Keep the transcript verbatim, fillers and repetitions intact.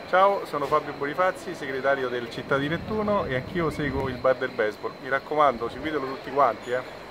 Ciao, sono Fabio Bonifazzi, segretario del Città di Nettuno e anch'io seguo il bar del baseball. Mi raccomando, seguitelo tutti quanti, eh!